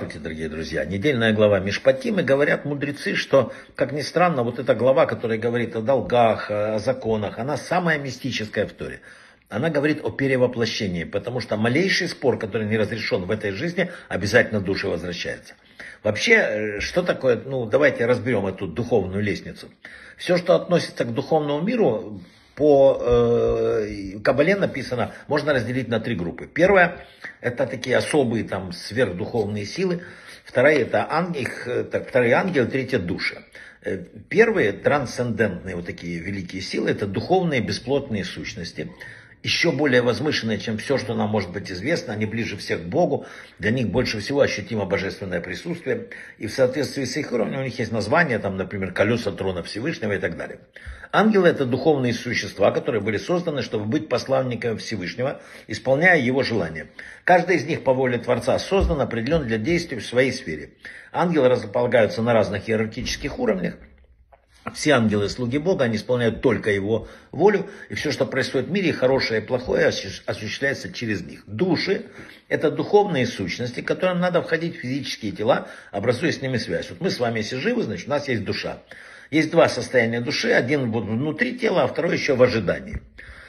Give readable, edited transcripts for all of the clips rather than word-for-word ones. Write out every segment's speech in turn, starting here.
Здравствуйте, дорогие друзья. Недельная глава Мишпатим, и говорят мудрецы, что, как ни странно, вот эта глава, которая говорит о долгах, о законах, она самая мистическая в Торе. Она говорит о перевоплощении, потому что малейший спор, который не разрешен в этой жизни, обязательно душе возвращается. Вообще, что такое, давайте разберем эту духовную лестницу. Все, что относится к духовному миру, по Кабале написано, можно разделить на три группы. Первая, это такие особые там сверхдуховные силы. Вторая, это вторые ангелы, третья души. Первые, трансцендентные вот такие великие силы, это духовные бесплотные сущности. Еще более возвышенные, чем все, что нам может быть известно. Они ближе всех к Богу. Для них больше всего ощутимо божественное присутствие. И в соответствии с их уровнем у них есть названия, там, например, колеса трона Всевышнего и так далее. Ангелы — это духовные существа, которые были созданы, чтобы быть посланниками Всевышнего, исполняя его желания. Каждый из них по воле Творца создан, определен для действий в своей сфере. Ангелы располагаются на разных иерархических уровнях. Все ангелы — слуги Бога, они исполняют только Его волю, и все, что происходит в мире, хорошее и плохое, осуществляется через них. Души — это духовные сущности, которым надо входить в физические тела, образуя с ними связь. Вот мы с вами, если живы, значит, у нас есть душа. Есть два состояния души, один внутри тела, а второй еще в ожидании.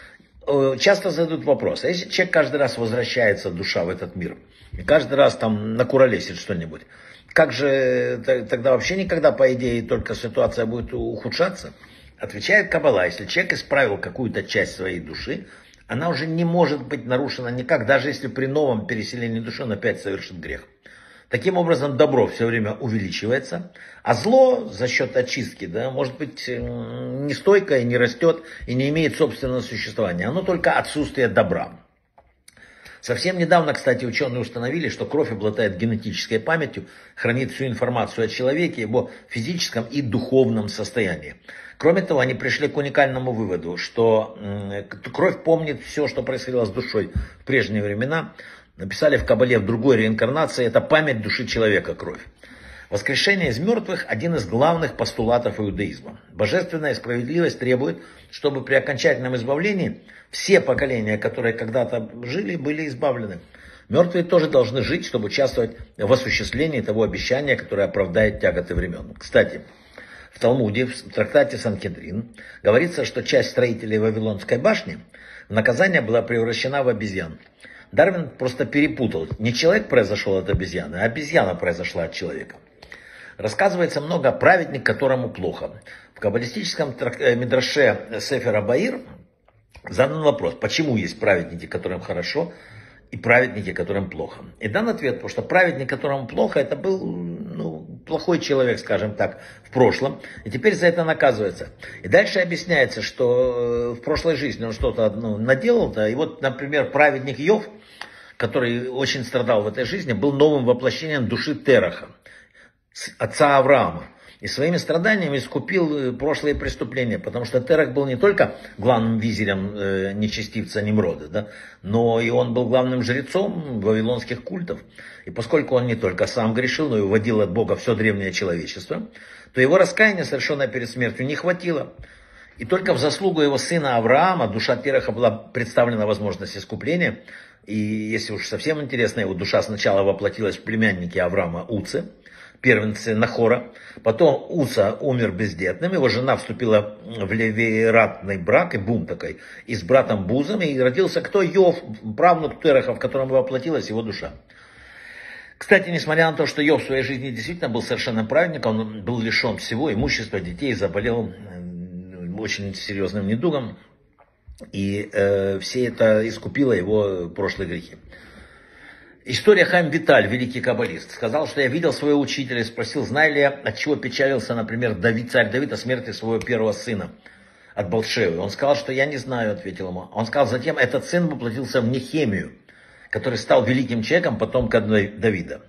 Часто задают вопрос, а если человек каждый раз возвращается, душа, в этот мир, и каждый раз там накуролесит что-нибудь, как же тогда вообще никогда, по идее, только ситуация будет ухудшаться? Отвечает Каббала, если человек исправил какую-то часть своей души, она уже не может быть нарушена никак, даже если при новом переселении души он опять совершит грех. Таким образом, добро все время увеличивается, а зло за счет очистки, может быть, нестойкое, не растет и не имеет собственного существования. Оно только отсутствие добра. Совсем недавно, кстати, ученые установили, что кровь обладает генетической памятью, хранит всю информацию о человеке, его физическом и духовном состоянии. Кроме того, они пришли к уникальному выводу, что кровь помнит все, что происходило с душой в прежние времена. Написали в Кабале в другой реинкарнации, это память души человека, кровь. Воскрешение из мертвых – один из главных постулатов иудаизма. Божественная справедливость требует, чтобы при окончательном избавлении все поколения, которые когда-то жили, были избавлены. Мертвые тоже должны жить, чтобы участвовать в осуществлении того обещания, которое оправдает тяготы времен. Кстати, в Талмуде, в трактате Санхедрин, говорится, что часть строителей Вавилонской башни в наказание была превращена в обезьян. Дарвин просто перепутал. Не человек произошел от обезьяны, а обезьяна произошла от человека. Рассказывается много о праведнике, которому плохо. В каббалистическом мидраше Сефер Баир задан вопрос, почему есть праведники, которым хорошо, и праведники, которым плохо. И дан ответ, потому что праведник, которому плохо, это был плохой человек, скажем так, в прошлом, и теперь за это наказывается. И дальше объясняется, что в прошлой жизни он что-то наделал, и вот, например, праведник Йов, который очень страдал в этой жизни, был новым воплощением души Тераха, отца Авраама. И своими страданиями искупил прошлые преступления, потому что Терах был не только главным визирем нечестивца Нимрода, но и он был главным жрецом вавилонских культов. И поскольку он не только сам грешил, но и уводил от Бога все древнее человечество, то его раскаяния, совершенное перед смертью, не хватило. И только в заслугу его сына Авраама душа Тераха была представлена возможность искупления. И если уж совсем интересно, его душа сначала воплотилась в племяннике Авраама Уце, первенце Нахора. Потом Уца умер бездетным, его жена вступила в левиратный брак, и бум такой, и с братом Бузом, и родился кто? Йов, правнук Тераха, в котором воплотилась его душа. Кстати, несмотря на то, что Йов в своей жизни действительно был совершенно праведником, он был лишен всего, имущества, детей, заболел очень серьезным недугом, и все это искупило его прошлые грехи. История Хаим Виталь, великий каббалист, сказал, что я видел своего учителя и спросил, знаю ли я, от чего печалился, например, царь Давид о смерти своего первого сына, от Батшевы. Он сказал, что я не знаю, ответил ему. Он сказал, затем этот сын воплотился в Нехемию, который стал великим человеком, потомком Давида.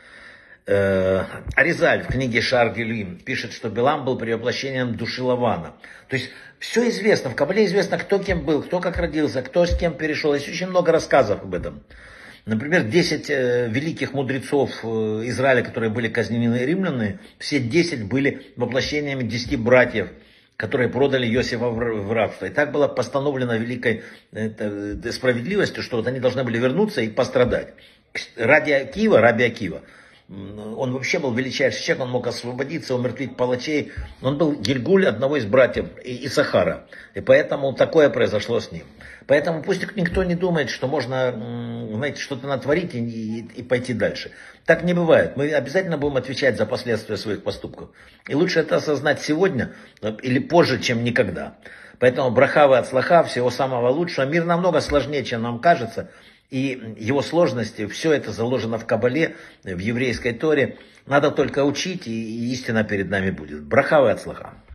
Аризаль в книге Шаар Гилуим пишет, что Билам был перевоплощением души Лавана. То есть все известно, в Кабале известно, кто кем был, кто как родился, кто с кем перешел. Есть очень много рассказов об этом. Например, 10 великих мудрецов Израиля, которые были казнены римлянами, все 10 были воплощениями 10 братьев, которые продали Иосифа в рабство. И так было постановлено великой справедливостью, что вот они должны были вернуться и пострадать. Раби Акива Он вообще был величайший человек, он мог освободиться, умертвить палачей. Он был Гильгуль одного из братьев Исахара. И поэтому такое произошло с ним. Поэтому пусть никто не думает, что можно, знаете, что-то натворить и пойти дальше. Так не бывает. Мы обязательно будем отвечать за последствия своих поступков. И лучше это осознать сегодня или позже, чем никогда. Поэтому браха ва ацлаха, всего самого лучшего. Мир намного сложнее, чем нам кажется. И его сложности, все это заложено в Кабале, в еврейской Торе. Надо только учить, и истина перед нами будет. Браха ва ацлаха.